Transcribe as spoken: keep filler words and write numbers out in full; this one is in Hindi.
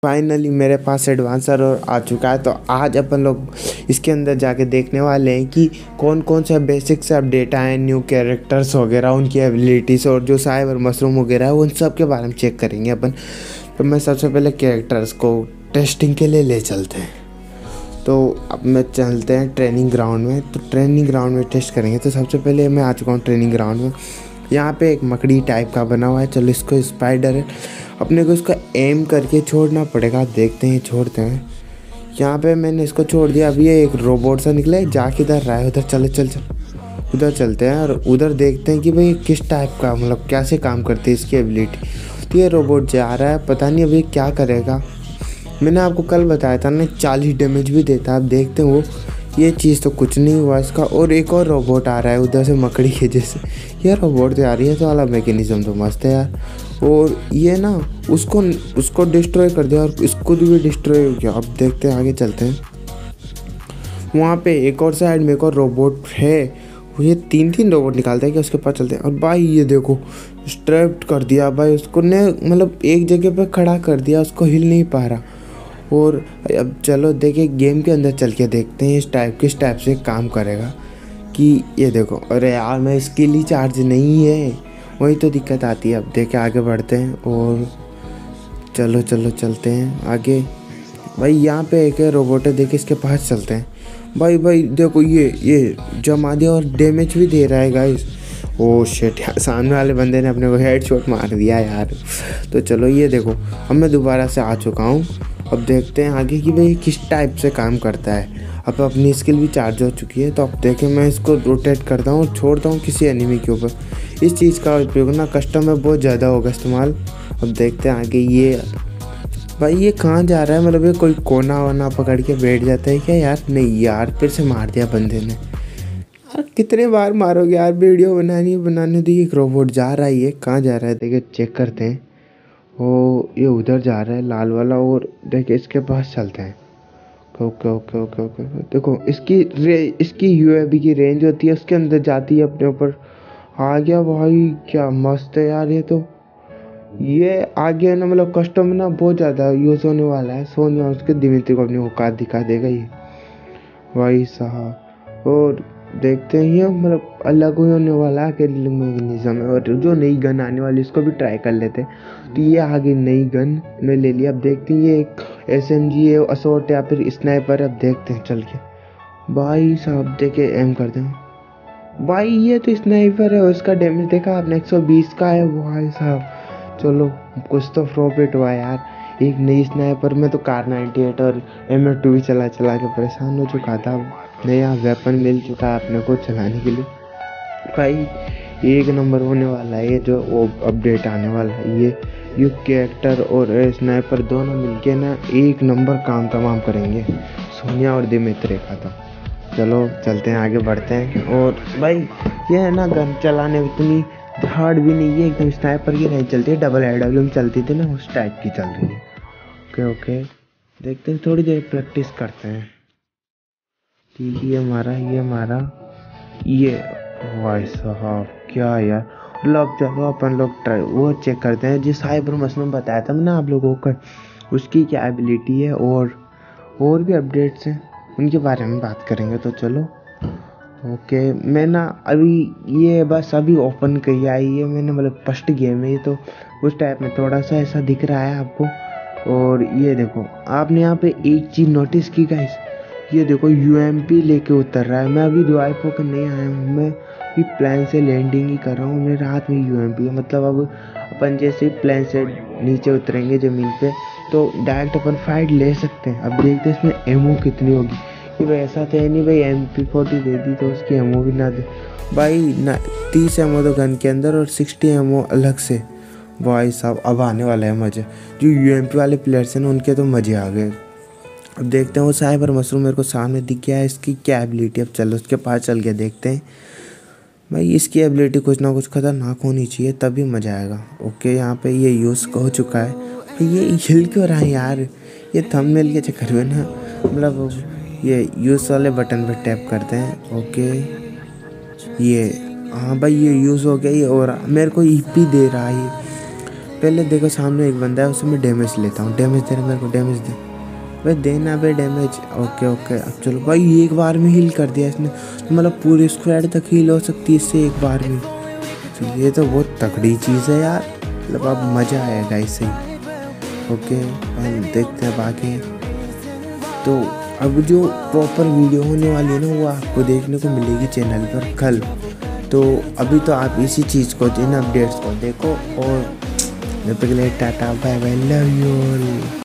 फाइनली मेरे पास एडवांस सर्वर आ चुका है। तो आज अपन लोग इसके अंदर जाके देखने वाले हैं कि कौन कौन से बेसिक से अपडेट आए हैं, न्यू कैरेक्टर्स वगैरह, उनकी एबिलिटीज़ और जो साइबर मशरूम वगैरह है उन सब के बारे में चेक करेंगे अपन। तो मैं सबसे पहले कैरेक्टर्स को टेस्टिंग के लिए ले चलते हैं। तो अब मैं चलते हैं ट्रेनिंग ग्राउंड में। तो ट्रेनिंग ग्राउंड में टेस्ट करेंगे। तो सबसे पहले मैं आ चुका हूँ ट्रेनिंग ग्राउंड में। यहाँ पे एक मकड़ी टाइप का बना हुआ है। चलो इसको स्पाइडर है, अपने को इसको एम करके छोड़ना पड़ेगा। देखते हैं, छोड़ते हैं। यहाँ पे मैंने इसको छोड़ दिया। अभी ये एक रोबोट सा निकला है, जा किधर रहा है, उधर चले चल चल उधर चलते हैं और उधर देखते हैं कि भाई किस टाइप का, मतलब कैसे काम करती है इसकी एबिलिटी। तो ये रोबोट जा रहा है, पता नहीं अभी क्या करेगा। मैंने आपको कल बताया था ना चालीस डैमेज भी देता है। अब देखते हैं वो, ये चीज़ तो कुछ नहीं हुआ इसका। और एक और रोबोट आ रहा है उधर से मकड़ी के जैसे। ये रोबोट तो आ रही है, तो वाला मैकेनिज्म तो मस्त है यार। और ये ना उसको उसको डिस्ट्रॉय कर दिया और इसको भी डिस्ट्रॉय हो गया। अब देखते हैं, आगे चलते हैं। वहाँ पे एक और साइड में एक और रोबोट है। ये तीन तीन रोबोट निकालता है कि उसके पास चलते हैं। और भाई ये देखो, स्ट्रैप्ड कर दिया भाई उसको ने, मतलब एक जगह पे खड़ा कर दिया, उसको हिल नहीं पा रहा। और अब चलो देखिए गेम के अंदर चल के देखते हैं इस टाइप किस टाइप से काम करेगा। कि ये देखो, अरे यार मैं इसके लिए चार्ज नहीं है, वही तो दिक्कत आती है। अब देखे आगे बढ़ते हैं और चलो चलो चलते हैं आगे। भाई यहाँ पे एक रोबोट है, देखे इसके पास चलते हैं। भाई भाई देखो, ये ये जमा दिया और डैमेज भी दे रहा है गाइस। ओ शिट यार, सामने वाले बंदे ने अपने को हेडशॉट मार दिया यार। तो चलो ये देखो, अब मैं दोबारा से आ चुका हूँ। अब देखते हैं आगे कि भाई किस टाइप से काम करता है। अब अपनी स्किल भी चार्ज हो चुकी है। तो अब देखें, मैं इसको रोटेट करता हूँ और छोड़ता हूँ किसी एनिमी के ऊपर। इस चीज़ का उपयोग ना कस्टम में बहुत ज़्यादा होगा इस्तेमाल। अब देखते हैं आगे। ये भाई ये कहाँ जा रहा है, मतलब ये कोई कोना वोना पकड़ के बैठ जाता है क्या यार? नहीं यार, फिर से मार दिया बंदे ने यार। कितने बार मारोगे यार, वीडियो बनानी बनाने दी। एक रोबोट जा रहा है, ये कहाँ जा रहा है देखिए, चेक करते हैं। ओ ये उधर जा रहा है लाल वाला। और देखिए इसके पास चलते हैं। ओके ओके ओके ओके देखो, इसकी रे इसकी यूएवी की रेंज होती है, उसके अंदर जाती है अपने ऊपर। आ गया भाई, क्या मस्त है यार। ये तो ये आगे ना, मतलब कस्टम ना बहुत ज़्यादा यूज़ होने वाला है। सोनिया उसके दिमित्री को अपनी औकात दिखा देगा ये भाई साहब। और देखते हैं, ये मतलब अलग ही होने वाला है मैकेनिज्म है। और जो नई गन आने वाली उसको भी ट्राई कर लेते हैं। तो ये आगे नई गन में ले लिया। अब देखते हैं, ये एक एस एम जी है, असोट या फिर स्नाइपर। अब देखते हैं चल के भाई साहब, देखे एम करते हैं। भाई ये तो स्नाइपर है, उसका डैमेज देखा आपने, एक सौ बीस का है भाई साहब। चलो कुछ तो प्रॉफिट हुआ यार। एक नई स्नाइपर में तो कार नाइन्टी एट और एम एट टू भी चला चला के परेशान हो चुका था। नया वेपन मिल चुका है अपने को चलाने के लिए। भाई एक नंबर होने वाला है ये जो वो अपडेट आने वाला है। ये यू कैरेक्टर और स्नाइपर दोनों मिलके ना एक नंबर काम तमाम करेंगे, सोनिया और दिमित्री का। तो चलो चलते हैं, आगे बढ़ते हैं। और भाई ये है ना, गन चलाने इतनी हार्ड भी नहीं है, एकदम स्नाइपर की नहीं चलती है, डबल ए डब्ल्यू में चलती थी ना, उस टाइप की चल रही है। ओके ओके देखते हैं, थोड़ी देर प्रैक्टिस करते हैं। ठीक है, ये हमारा ये हमारा ये भाई साहब क्या यार। मतलब चलो अपन लोग ट्राई वो चेक करते हैं, जिस साइबर मशरूम बताया था ना आप लोगों को, उसकी क्या एबिलिटी है और और भी अपडेट्स हैं, उनके बारे में बात करेंगे। तो चलो ओके। मैं ना अभी ये बस अभी ओपन किया है ये मैंने, मतलब फर्स्ट गेम है ये। तो उस टाइप में थोड़ा सा ऐसा दिख रहा है आपको। और ये देखो, आपने यहाँ पे एक चीज़ नोटिस की गाइस, ये देखो यूएमपी लेके उतर रहा है। मैं अभी रिवाइव होकर नहीं आया हूँ, मैं अभी प्लेन से लैंडिंग ही कर रहा हूँ। मेरे हाथ में यूएमपी है, मतलब अब अपन जैसे प्लेन से नीचे उतरेंगे ज़मीन पे तो डायरेक्ट अपन फाइट ले सकते हैं। अब देखते हैं इसमें एमओ कितनी होगी। कि भाई ऐसा तो है नहीं भाई एम पी फोर्टी दे दी तो उसकी एमओ भी ना दे भाई ना। तीस एमओ तो गन के अंदर और सिक्सटी एमओ अलग से। भाई साहब अब आने वाला है मज़े। जो यूएमपी वाले प्लेयर्स हैं ना, उनके तो मज़े आ गए। अब देखते हैं, वो साइबर मशरूम मेरे को सामने दिख गया है, इसकी क्या एबिलिटी। अब चलो उसके पास चल के देखते हैं। भाई इसकी एबिलिटी कुछ ना कुछ खतरनाक होनी चाहिए, तभी मज़ा आएगा। ओके यहाँ पे ये यूज़ हो चुका है। ये हिल क्यों रहा है यार, ये थंबनेल के चक्कर में ना, मतलब ये यूज़ वाले बटन पर टैप करते हैं। ओके ये हाँ भाई ये यूज़ हो गया ये, और मेरे को ईपी दे रहा है। पहले देखो सामने एक बंदा है, उससे मैं डैमेज लेता हूँ, डैमेज दे रहा मेरे को, डैमेज दे भाई, देना भाई डैमेज। ओके ओके अब चलो भाई, एक बार में हील कर दिया इसने, मतलब पूरी स्क्वाड तक हील हो सकती है इससे एक बार में। तो ये तो बहुत तगड़ी चीज़ है यार, मतलब अब मज़ा आएगा इससे ही। ओके हम देखते हैं बाकी। तो अब जो प्रॉपर वीडियो होने वाली है ना, वो आपको देखने को मिलेगी चैनल पर कल। तो अभी तो आप इसी चीज़ को, इन अपडेट्स को देखो, और जब तक के लिए tata bye bye, love you all.